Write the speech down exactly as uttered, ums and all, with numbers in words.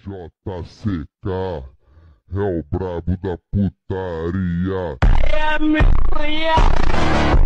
J C K é o brabo da putaria. É a minha